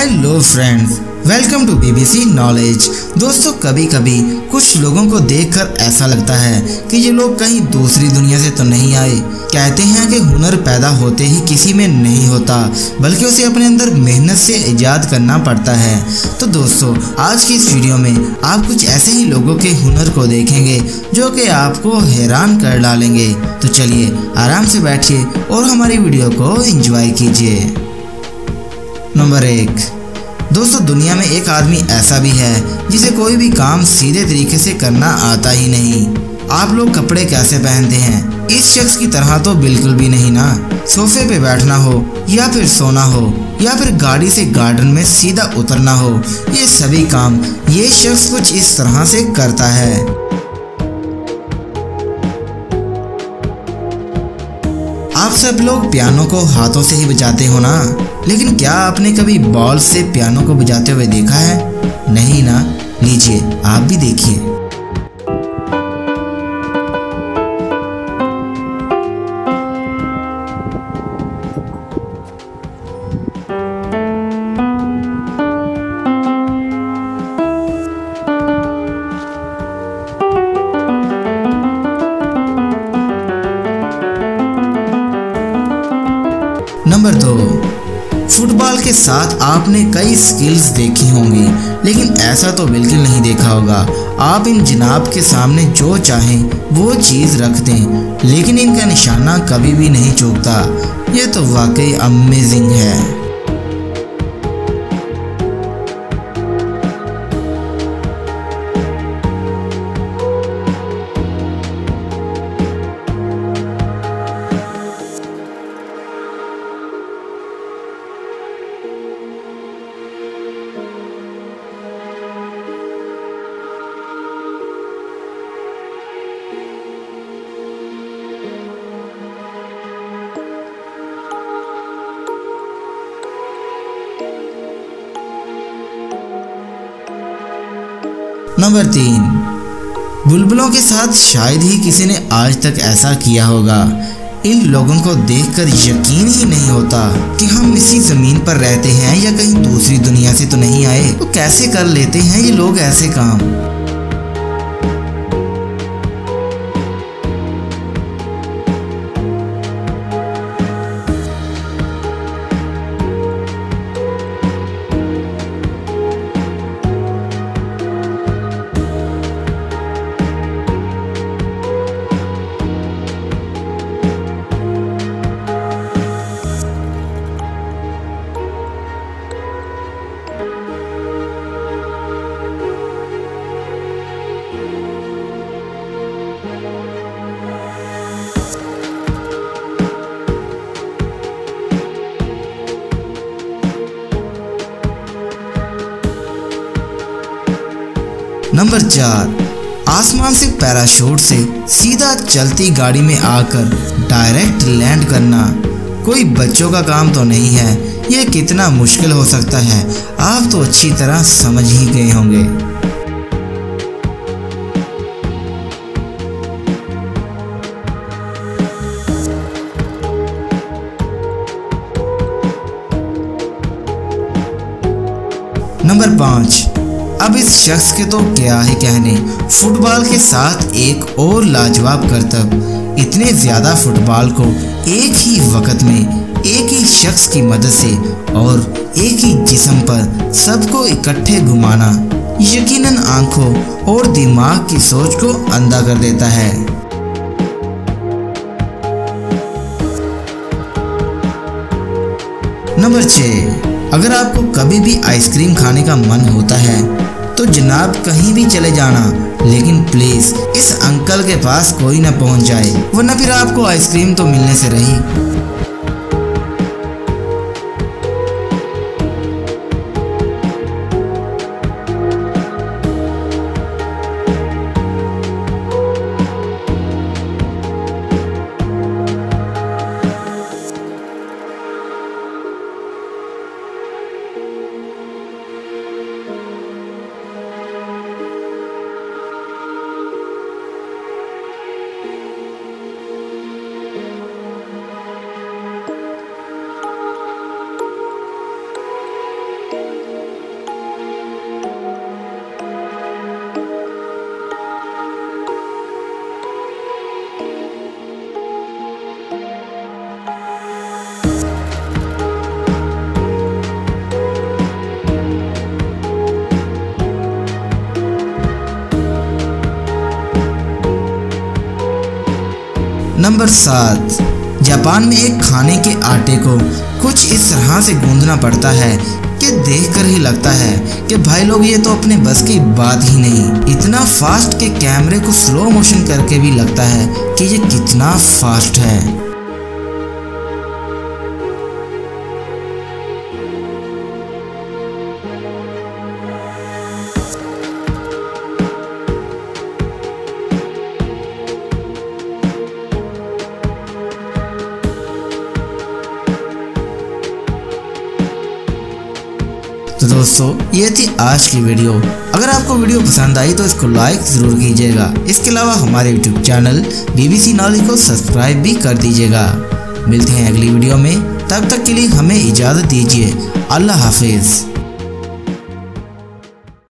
Hello friends, welcome to BBC knowledge. दोस्तों, कभी कभी कुछ लोगों को देखकर ऐसा लगता है कि ये लोग कहीं दूसरी दुनिया से तो नहीं आए। कहते हैं कि हुनर पैदा होते ही किसी में नहीं होता, बल्कि उसे अपने अंदर मेहनत से इजाद करना पड़ता है। तो दोस्तों, आज की इस वीडियो में आप कुछ ऐसे ही लोगों के हुनर को देखेंगे जो कि आपको हैरान कर डालेंगे। तो चलिए आराम से बैठिए और हमारी वीडियो को एंजॉय कीजिए। नंबर 1। दोस्तों, दुनिया में एक आदमी ऐसा भी है जिसे कोई भी काम सीधे तरीके से करना आता ही नहीं। आप लोग कपड़े कैसे पहनते हैं, इस शख्स की तरह तो बिल्कुल भी नहीं ना। सोफे पे बैठना हो या फिर सोना हो या फिर गाड़ी से गार्डन में सीधा उतरना हो, ये सभी काम ये शख्स कुछ इस तरह से करता है। आप सब लोग पियानो को हाथों से ही बजाते हो ना, लेकिन क्या आपने कभी बॉल से पियानो को बजाते हुए देखा है? नहीं ना। लीजिए आप भी देखिए। नंबर 2। फुटबॉल के साथ आपने कई स्किल्स देखी होंगी, लेकिन ऐसा तो बिल्कुल नहीं देखा होगा। आप इन जनाब के सामने जो चाहें वो चीज़ रख दें, लेकिन इनका निशाना कभी भी नहीं चूकता। ये तो वाकई अमेजिंग है। नंबर 3। बुलबुलों के साथ शायद ही किसी ने आज तक ऐसा किया होगा। इन लोगों को देखकर यकीन ही नहीं होता कि हम इसी ज़मीन पर रहते हैं या कहीं दूसरी दुनिया से तो नहीं आए। तो कैसे कर लेते हैं ये लोग ऐसे काम? नंबर 4। आसमान से पैराशूट से सीधा चलती गाड़ी में आकर डायरेक्ट लैंड करना कोई बच्चों का काम तो नहीं है। यह कितना मुश्किल हो सकता है, आप तो अच्छी तरह समझ ही गए होंगे। नंबर 5। अब इस शख्स के तो क्या ही कहने। फुटबॉल के साथ एक और लाजवाब करतब। इतने ज़्यादा फुटबॉल को एक ही वक्त में एक ही शख्स की मदद से और एक ही जिस्म पर सबको इकट्ठे घुमाना यकीनन आंखों और दिमाग की सोच को अंधा कर देता है। नंबर 6। अगर आपको कभी भी आइसक्रीम खाने का मन होता है तो जनाब कहीं भी चले जाना, लेकिन प्लीज़ इस अंकल के पास कोई ना पहुंच जाए, वरना फिर आपको आइसक्रीम तो मिलने से रही। नंबर 7, जापान में एक खाने के आटे को कुछ इस तरह से गूंदना पड़ता है कि देखकर ही लगता है कि भाई लोग ये तो अपने बस की बात ही नहीं। इतना फास्ट कि कैमरे को स्लो मोशन करके भी लगता है कि ये कितना फास्ट है। तो दोस्तों ये थी आज की वीडियो। अगर आपको वीडियो पसंद आई तो इसको लाइक ज़रूर कीजिएगा। इसके अलावा हमारे YouTube चैनल BBC नॉलेज को सब्सक्राइब भी कर दीजिएगा। मिलते हैं अगली वीडियो में, तब तक के लिए हमें इजाज़त दीजिए। अल्लाह हाफिज़।